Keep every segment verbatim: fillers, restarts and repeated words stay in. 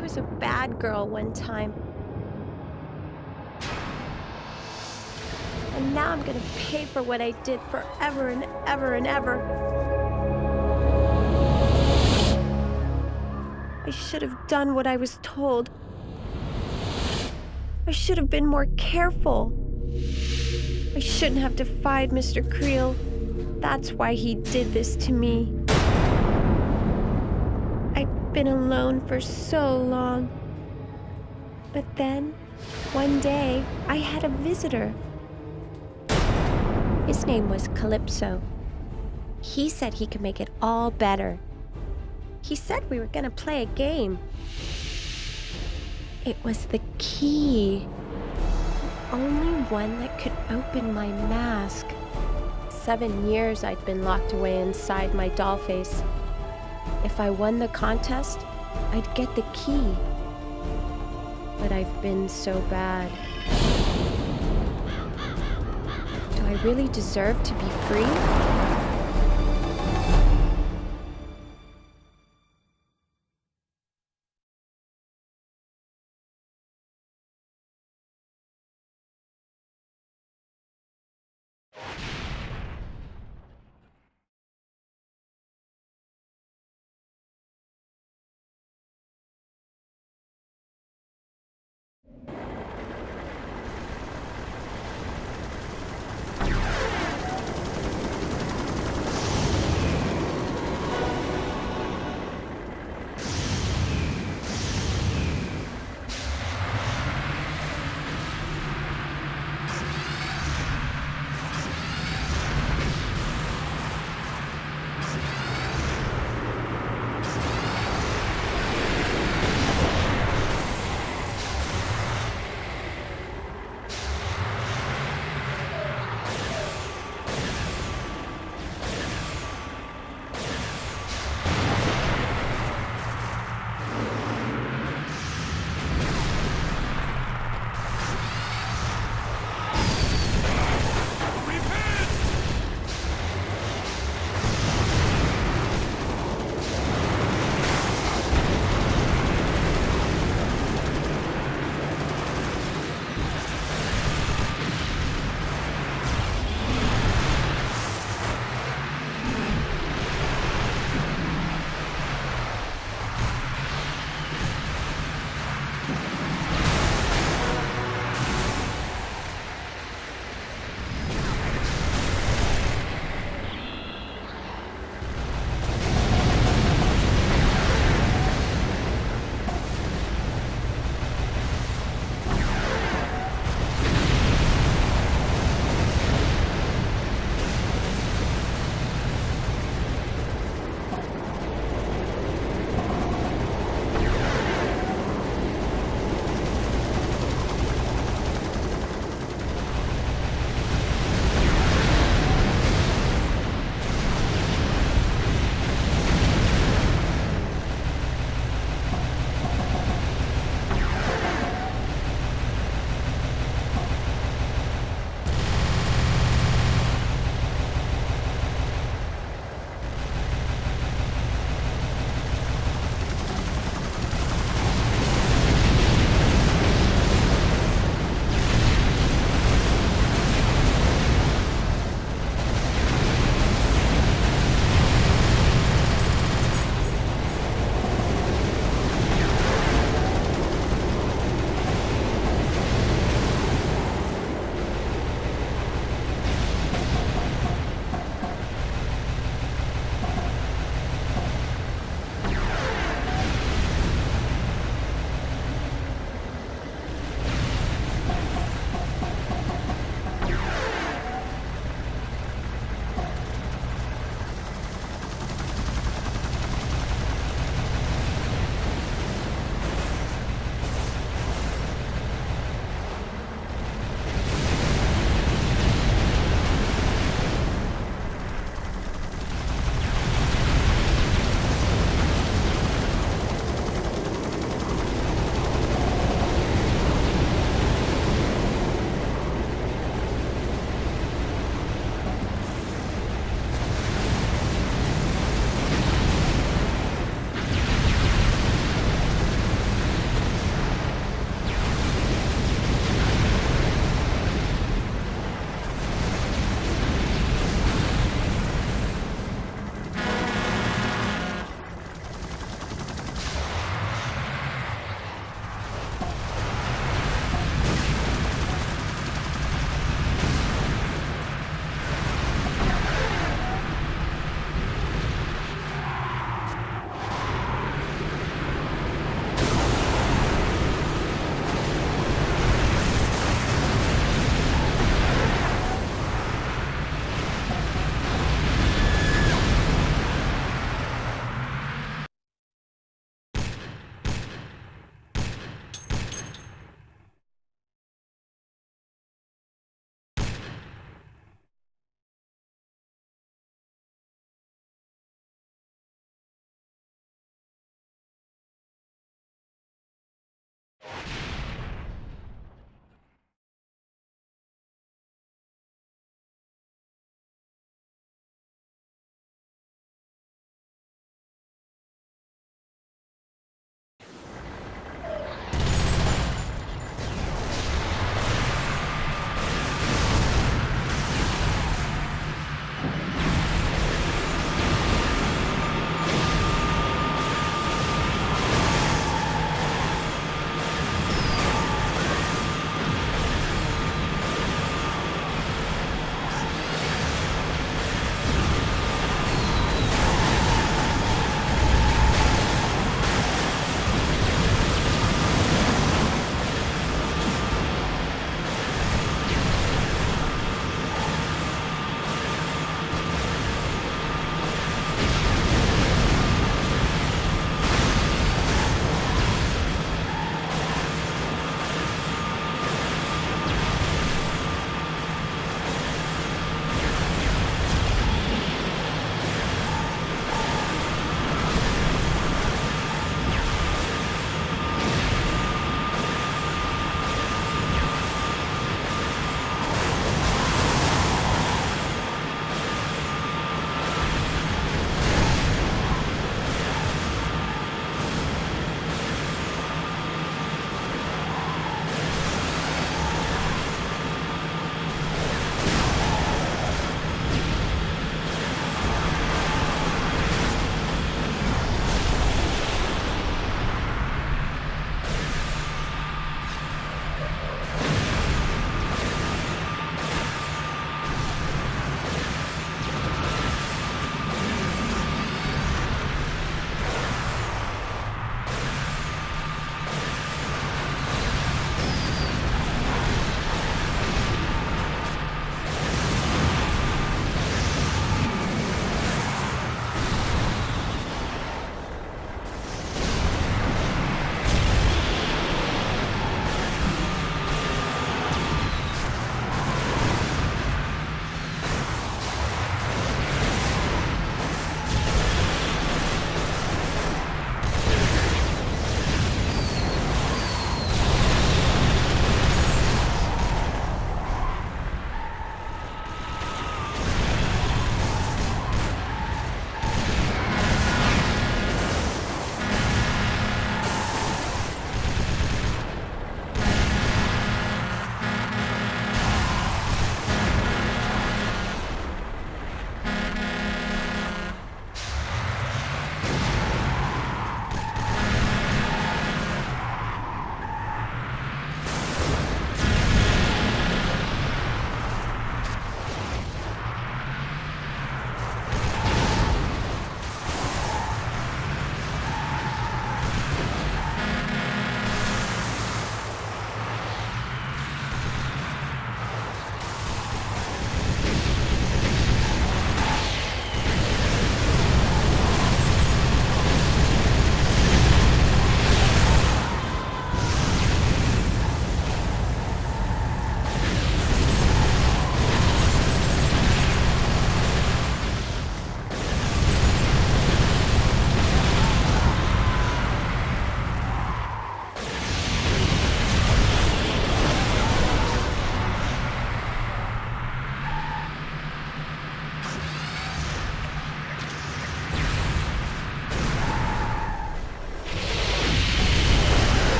I was a bad girl one time. And now I'm gonna pay for what I did forever and ever and ever. I should have done what I was told. I should have been more careful. I shouldn't have defied Mister Creel. That's why he did this to me. I've been alone for so long. But then, one day, I had a visitor. His name was Calypso. He said he could make it all better. He said we were gonna play a game. It was the key. The only one that could open my mask. Seven years I'd been locked away inside my doll face. If I won the contest, I'd get the key. But I've been so bad. Do I really deserve to be free?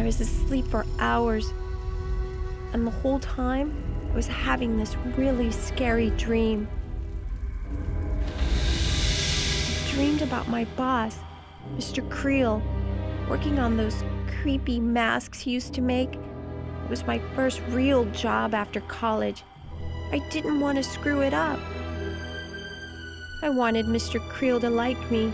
I was asleep for hours, and the whole time I was having this really scary dream. I dreamed about my boss, Mister Creel, working on those creepy masks he used to make. It was my first real job after college. I didn't want to screw it up. I wanted Mister Creel to like me.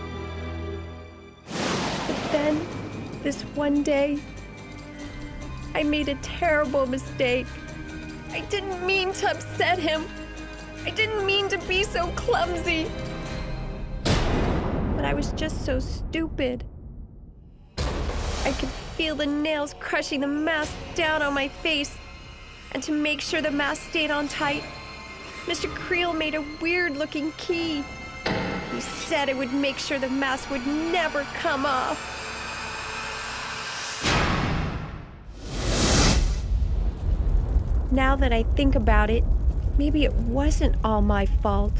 But then, this one day, I made a terrible mistake. I didn't mean to upset him. I didn't mean to be so clumsy. But I was just so stupid. I could feel the nails crushing the mask down on my face. And to make sure the mask stayed on tight, Mister Creel made a weird-looking key. He said it would make sure the mask would never come off. Now that I think about it, maybe it wasn't all my fault.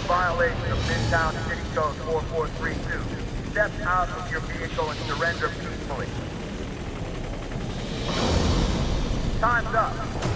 violation of Midtown City Code four four three two. Step out of your vehicle and surrender peacefully. Time's up.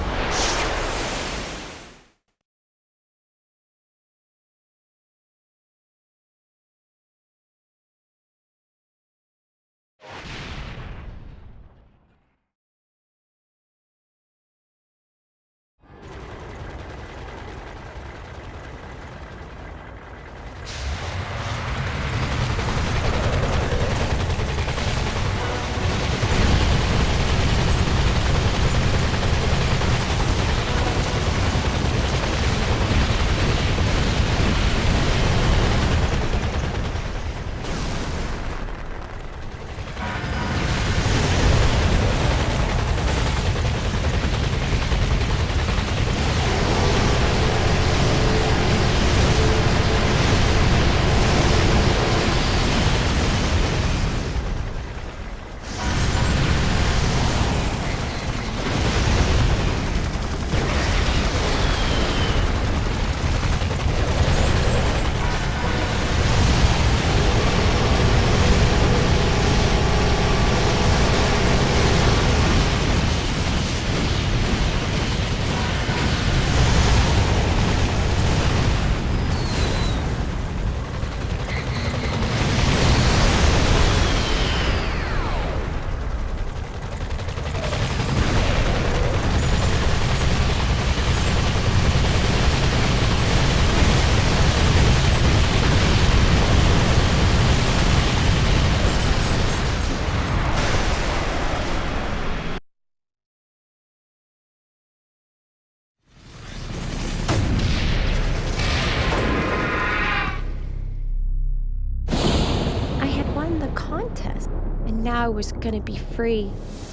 And now I was gonna be free.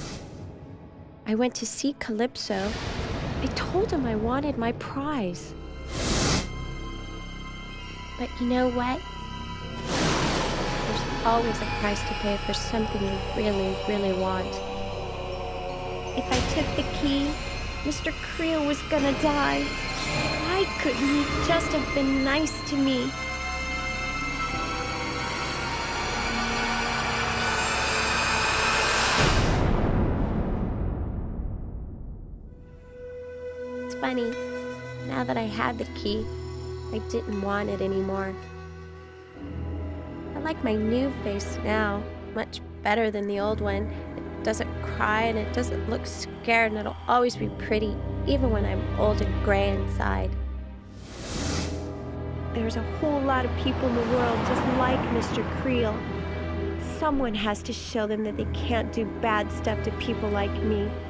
I went to see Calypso. I told him I wanted my prize. But you know what? There's always a price to pay for something you really, really want. If I took the key, Mister Creel was gonna die. Why couldn't he just have been nice to me? Funny, now that I had the key, I didn't want it anymore. I like my new face now much better than the old one. It doesn't cry and it doesn't look scared, and it'll always be pretty, even when I'm old and gray inside. There's a whole lot of people in the world just like Mister Creel. Someone has to show them that they can't do bad stuff to people like me.